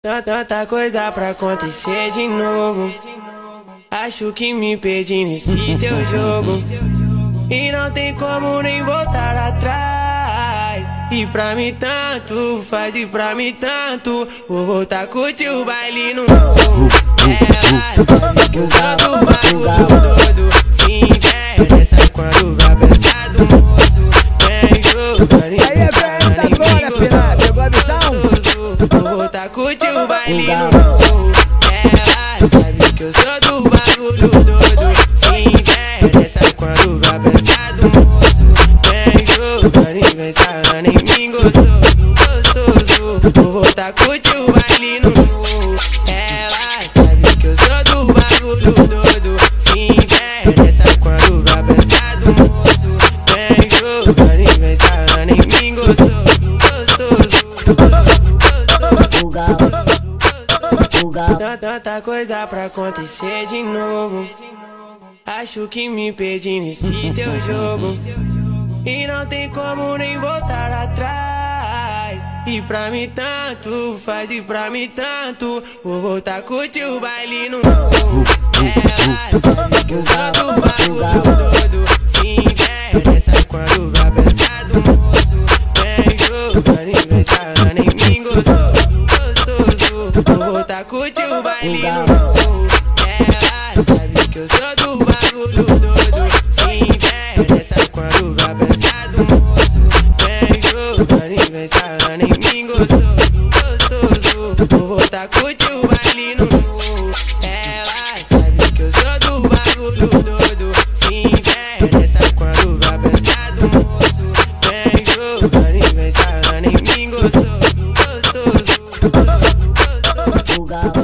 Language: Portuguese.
Tanta coisa pra acontecer de novo. Acho que me perdi nesse teu jogo. E não tem como nem voltar atrás. E pra mim tanto faz, e pra mim tanto vou voltar curtir o baile no morro. Ela sabe que eu sou do bagulho doido. Se interessa quando vai pensar do moço. Vem jogando e pensando em mim gostoso. Vou voltar curtir o baile no morro. Ela sabe que eu sou do bagulho doido. Se interessa quando vai pensar do moço. Vem jogando e pensando em mim gostoso, gostoso. Vou voltar curtir o baile no morro. Ela sabe que eu sou do bagulho doido. Se interessa quando vai pensar do moço. Vem jogando e pensando em mim gostoso, gostoso. Tanta coisa pra acontecer de novo. Acho que me perdi nesse teu jogo. E não tem como nem voltar atrás. E pra mim tanto faz, e pra mim tanto vou voltar curtir o baile no morro. Ela sabe que eu sou do bagulho doido. Se interessa quando vai pensar do moço. Vem jogando e pensando em mim gostoso, gostoso. Vou voltar curtir o baile no morro. Ela sabe que eu sou do bagulho doido. Se interessa quando vai pensar do moço. Vem jogando e pensando em mim gostoso, gostoso. Vou voltar curtir o baile no morro. Ela sabe que eu sou do bagulho doido. Se interessa quando vai pensar do moço. Vem jogando e pensando em mim gostoso, gostoso.